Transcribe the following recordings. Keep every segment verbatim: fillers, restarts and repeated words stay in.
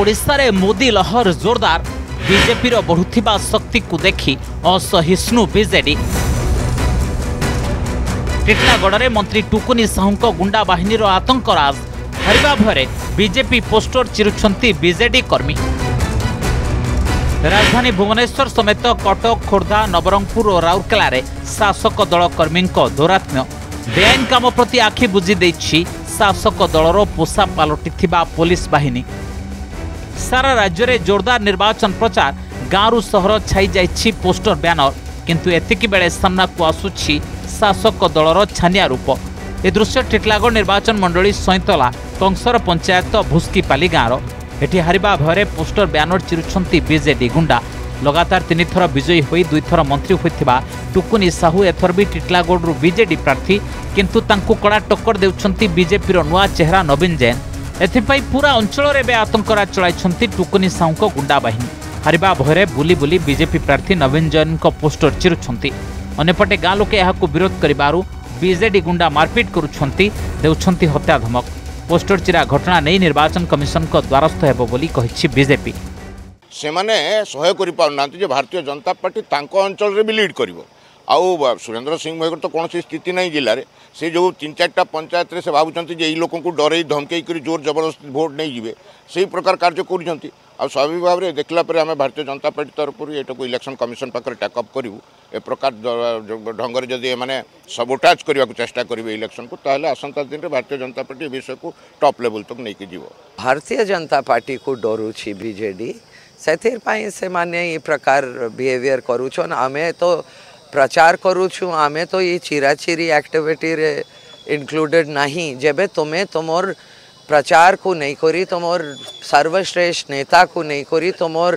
ओडिशा रे मोदी लहर जोरदार बीजेपी रो बढ़ुथिबा शक्ति को देखी असहिष्णु बीजेडी। टिटलागढ़ में मंत्री टुकुनी साहू गुंडा बाहिनी रो आतंकराज हरिबा भरे बीजेपी पोस्टर चिरुछंती बीजेडी कर्मी। राजधानी भुवनेश्वर समेत कटक खोर्धा नवरंगपुर और राउरकेला रे शासक दल कर्मी दौरात्म्य बेआईन काम प्रति आखि बुझी देछि शासक दलर पोषा पलटिथिबा पुलिस बाहिनी। सारा राज्य में जोरदार निर्वाचन प्रचार गाँव सहर छाई जाइछि पोस्टर बैनर, किंतु एतिकी बेले सामना को आसुछि शासक दलर छानिया रूप। ए दृश्य टिटलागढ़ निर्वाचन मंडली सैंतला कंसर पंचायत भुस्कीपाली गाँव। एठी हारिबा भୟରେ पोस्टर बैनर चिरुछंती बीजेडी गुंडा। लगातार तीन थर विजयी होई दुई थर मंत्री होइथिबा टुकुनी साहू एथर भी टिटलागढ़ बीजेडी प्रार्थी, किंतु तांकु कड़ा टक्कर देउछंती बीजेपी रो नुआ चेहरा नवीन जैन। एथिपाई पूरा अंचल रे बे आतंकराज चलाइछंती टुकुनी साहू को गुंडा बाहिनी। हारिबा भୟରେ बुली बुली बीजेपी प्रार्थी नवीन जैन को पोस्टर चिरुछंती। अन्यपटे गाँ लोके एहाकु विरोध करिबारु बीजेडी गुंडा मारपीट करुछंती, देउछंती हत्या धमक। पोस्टर चिरा घटना नहीं निर्वाचन कमिशन को द्वारस्थ हेबो बोली कहिछि बीजेपी। से माने सहयोग करि पाउनांती जे भारतीय जनता पार्टी तांको अंचल रे भी लीड करिवो। आउ सुरेंद्र सिंह महर तो कौन स्थिति नहीं जिले में से जो तीन चार्टा पंचायत से भावुंट जे लोक डर धमकई कर जोर जबरदस्ती भोट नहीं जी से प्रकार कार्य कर स्वाभाविक भाव में देखला आम भारतीय जनता पार्टी तरफ ये इलेक्शन कमिशन पाखे टेकअप करूँ ए प्रकार ढंग से जदि मैंने सबोटाज करने को चेष्टा करेंगे इलेक्शन को ताहले आसंता दिन में भारतीय जनता पार्टी विषय को टॉप लेवल तक नहीं जीव। भारतीय जनता पार्टी को डरुछि बीजेडी से से माने ये प्रकार बिहेवियर करूछन। आमे तो प्रचार करूछु, आमे तो ये चिराचिरी एक्टिविटी रे इंक्लूडेड नहीं। जेबे तुम्हें तुमर प्रचार को नहीं करी, तुमर सर्वश्रेष्ठ नेता को नहीं करी, तुमर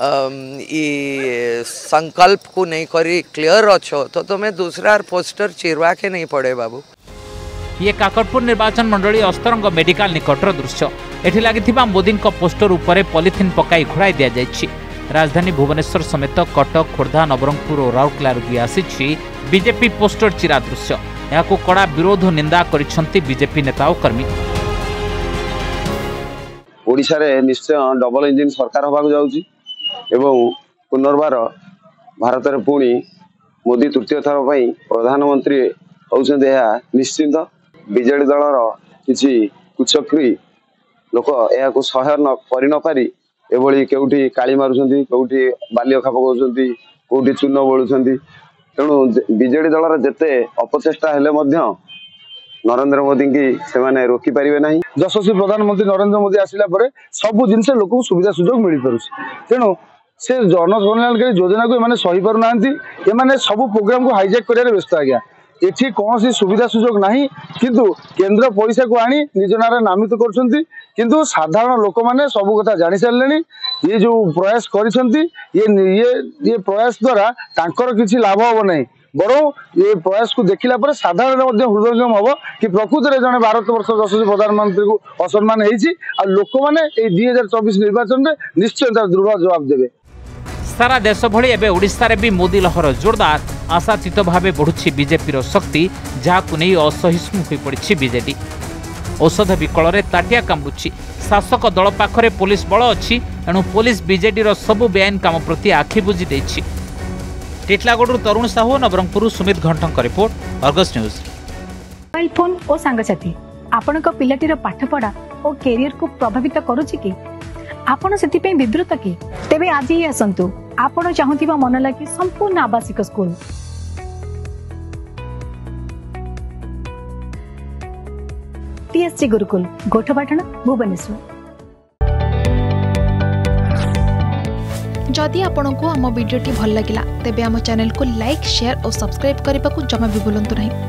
ये संकल्प को नहीं करी क्लियर अच्छो तो तुम्हें दूसरा पोस्टर चिरवा के नहीं पड़े बाबू। ये काकटपुर निर्वाचन मंडली अस्तरंग मेडिकल निकटर दृश्य। एठी लागिथिबा मोदी पोस्टर उपरे पॉलिथिन पकाई घोड़ाई दिया जायछि। राजधानी भुवनेश्वर समेत कटक खोर्धा नवरंगपुर और राउरकेला भी आसी बीजेपी पोस्टर चिरा दृश्य। यहाँ कड़ा विरोध निंदा करिसेंती बीजेपी नेता और कर्मी। ओडिशा रे निश्चय डबल इंजिन सरकार होबाक जाउची एवं पुनर्बार भारत रे पुणी मोदी तृतीय थर पई प्रधानमंत्री होउछन। यह निश्चित बीजेडी दलर किछि कुचक्री लोक या सहय न करि न पारि एभली केउठी काली मारुछंती, केउठी बालियखा पकाउछंती, केउठी चून बोलुछंती। तेणु बीजेडी दलर जेते अपचेष्टा हेले मध्य नरेंद्र मोदी की से माने रोकी पारिबे नहीं। यशस्वी प्रधानमंत्री नरेंद्र मोदी आसिला परे सब जिनसे लोक सुविधा सुजोग मिल पारुछि। तेणु से जनकल्याणकारी योजना को एमाने सही पारु नांती। एमाने सब प्रोग्राम को हाईजैक करियारे व्यस्त आज्ञा। एठी कौन सुविधा सुजोग नहीं, किंतु केंद्र पैसा को आनी निज नारे नामित करछंती। किंतु साधारण लोक माने सब कथा जानि सारलेनी। ये जो प्रयास करिसंती ये ये ये प्रयास द्वारा तांकर किछि लाभ हो नहीं, बरो ये प्रयास को देखिला पर साधारण मध्य हृदयंगम हबो कि प्रकृति रे जने भारत वर्ष यशस्वी प्रधानमंत्री को असम्मान हेछि आ लोक माने ए दो हज़ार चौबीस निर्वाचन में निश्चय दृढ़ जवाब देबे। सारा देश भली एबे ओडिशा रे भी मोदी लहर जोरदार आशातीत भावे बढ़ुछि बीजेपी रो शक्ति, जहाकु नहीं असहिष्णु होई पड़िछि बीजेडी। औषध विकल रे ताटिया कामुछि। शासक दल पाखरे पुलिस बल अछि, एणु पुलिस बीजेडी रो सबु बेआईन काम प्रति आखि बुझी दैछि। टिटलागढ़ तरुण साहू, नवरंगपुर सुमित घंटक report, Argus news. Mobile phone और सांगसाथी आपणक पिलाटीर पाठपढ़ा और कैरियर को प्रभावित करुछि कि आपण सेतिपई विब्रत कि तेबे आज ही आसंतु आपण चाहुथिबा मन लागी संपूर्ण आवासिक स्कूल। टीएससी गुरुकुल गोठपाटण भुवनेश्वर। जदि आपंक आम भिडी भल लगा तेब आम चैनल को लाइक, शेयर और सब्सक्राइब करने को जमा भी भूलु नहीं।